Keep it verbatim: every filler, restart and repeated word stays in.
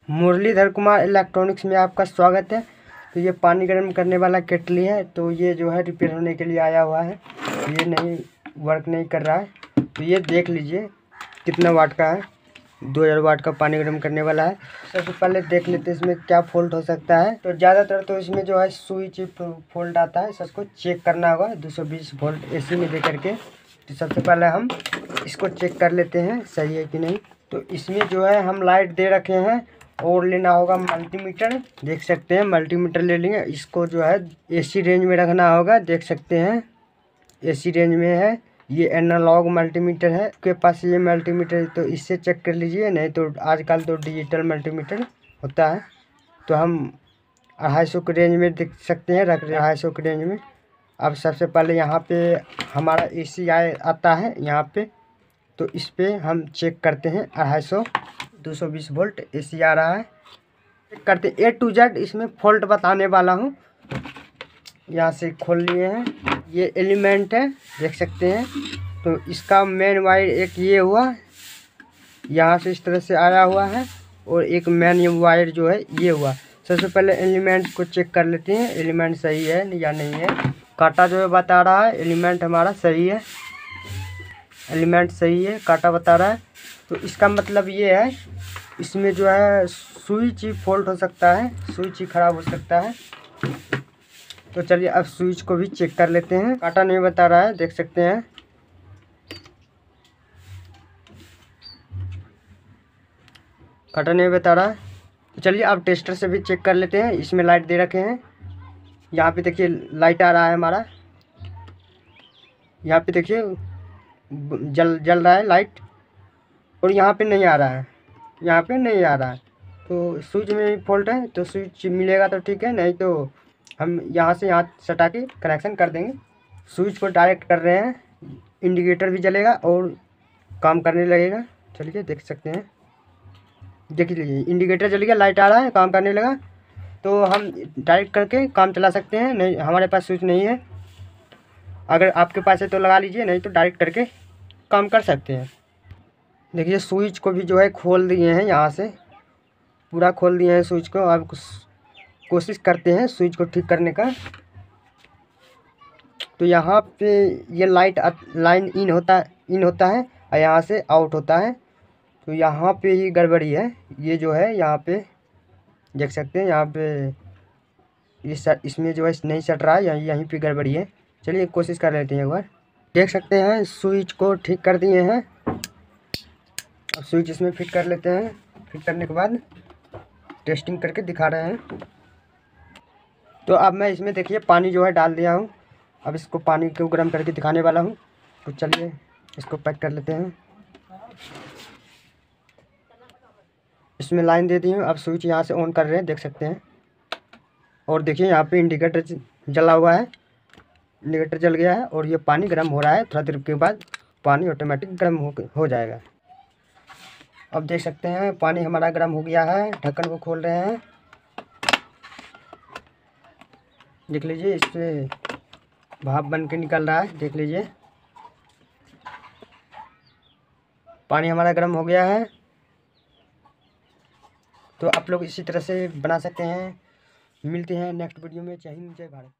Muralidhar Kumar electronics में आपका स्वागत है। तो ये पानी गर्म करने वाला केटली है, तो ये जो है रिपेयर होने के लिए आया हुआ है। ये नहीं वर्क नहीं कर रहा है, तो ये देख लीजिए कितना वाट का है। दो हज़ार वाट का पानी गर्म करने वाला है। सबसे पहले देख लेते हैं इसमें क्या फॉल्ट हो सकता है। तो ज़्यादातर तो इसमें जो है स्विच फॉल्ट आता है, सबको चेक करना होगा दो सौ बीस वोल्ट एसी में दे करके। तो सबसे पहले हम इसको चेक कर लेते हैं सही है कि नहीं। तो इसमें जो है हम लाइट दे रखे हैं और लेना होगा मल्टीमीटर। देख सकते हैं मल्टीमीटर ले लेंगे। इसको जो है एसी रेंज में रखना होगा। देख सकते हैं एसी रेंज में है। ये एनालॉग मल्टीमीटर है, आपके पास ये मल्टीमीटर तो इससे चेक कर लीजिए, नहीं तो आजकल तो डिजिटल मल्टीमीटर होता है। तो हम अढ़ाई सौ के रेंज में देख सकते हैं, रख रहे अढ़ाई सौ के रेंज में। अब सबसे पहले यहाँ पे हमारा एसी आए आता है यहाँ पे, तो इस पे हम चेक करते हैं अढ़ाई सौ दो सौ बीस वोल्ट एसी आ रहा है। चेक करते ए टू जेड इसमें फॉल्ट बताने वाला हूँ। यहाँ से खोल लिए हैं, ये एलिमेंट है देख सकते हैं। तो इसका मेन वायर एक ये हुआ, यहाँ से इस तरह से आया हुआ है, और एक मेन वायर जो है ये हुआ। सबसे पहले एलिमेंट को चेक कर लेते हैं, एलिमेंट सही है या नहीं है। कांटा जो है बता रहा है एलिमेंट हमारा सही है, एलिमेंट सही है, कांटा बता रहा है। तो इसका मतलब ये है इसमें जो है स्विच ही फॉल्ट हो सकता है, स्विच ही ख़राब हो सकता है। तो चलिए अब स्विच को भी चेक कर लेते हैं। कांटा नहीं बता रहा है, देख सकते हैं। कांटा नहीं बता रहा है, तो चलिए अब टेस्टर से भी चेक कर लेते हैं। इसमें लाइट दे रखे हैं, यहाँ पे देखिए लाइट आ रहा है हमारा, यहाँ पे देखिए जल जल रहा है लाइट, और यहाँ पे नहीं आ रहा है, यहाँ पे नहीं आ रहा है। तो स्विच में फॉल्ट है, तो स्विच मिलेगा तो ठीक है, नहीं तो हम यहाँ से यहाँ सटा के कनेक्शन कर देंगे। स्विच को डायरेक्ट कर रहे हैं, इंडिकेटर भी जलेगा और काम करने लगेगा। चलिए देख सकते हैं, देख लीजिए इंडिकेटर जल गया, लाइट आ रहा है, काम करने लगा। तो हम डायरेक्ट करके काम चला सकते हैं। नहीं हमारे पास स्विच नहीं है, अगर आपके पास है तो लगा लीजिए, नहीं तो डायरेक्ट करके काम कर सकते हैं। देखिए स्विच को भी जो है खोल दिए हैं, यहाँ से पूरा खोल दिए हैं स्विच को। अब कोशिश करते हैं स्विच को ठीक करने का। तो यहाँ पे ये लाइट लाइन इन होता इन होता है और यहाँ से आउट होता है। तो यहाँ पे ही गड़बड़ी है, ये जो है यहाँ पे देख सकते हैं, यहाँ पे इस इसमें जो है नहीं सट रहा है, यहीं यहीं पे गड़बड़ी है। चलिए कोशिश कर लेते हैं एक बार। देख सकते हैं स्विच को ठीक कर दिए हैं। अब स्विच इसमें फिट कर लेते हैं। फिट करने के बाद टेस्टिंग करके दिखा रहे हैं। तो अब मैं इसमें देखिए पानी जो है डाल दिया हूँ। अब इसको पानी को गर्म करके दिखाने वाला हूँ। तो चलिए इसको पैक कर लेते हैं। इसमें लाइन दे दी हूँ। अब स्विच यहाँ से ऑन कर रहे हैं, देख सकते हैं। और देखिए यहाँ पे इंडिकेटर जला हुआ है, इंडिकेटर जल गया है, और ये पानी गर्म हो रहा है। थोड़ा देर के बाद पानी ऑटोमेटिक गर्म हो हो जाएगा। अब देख सकते हैं पानी हमारा गर्म हो गया है। ढक्कन को खोल रहे हैं, देख लीजिए इससे भाप बन के निकल रहा है, देख लीजिए पानी हमारा गर्म हो गया है। तो आप लोग इसी तरह से बना सकते हैं। मिलते हैं नेक्स्ट वीडियो में। जय हिंद जय भारत।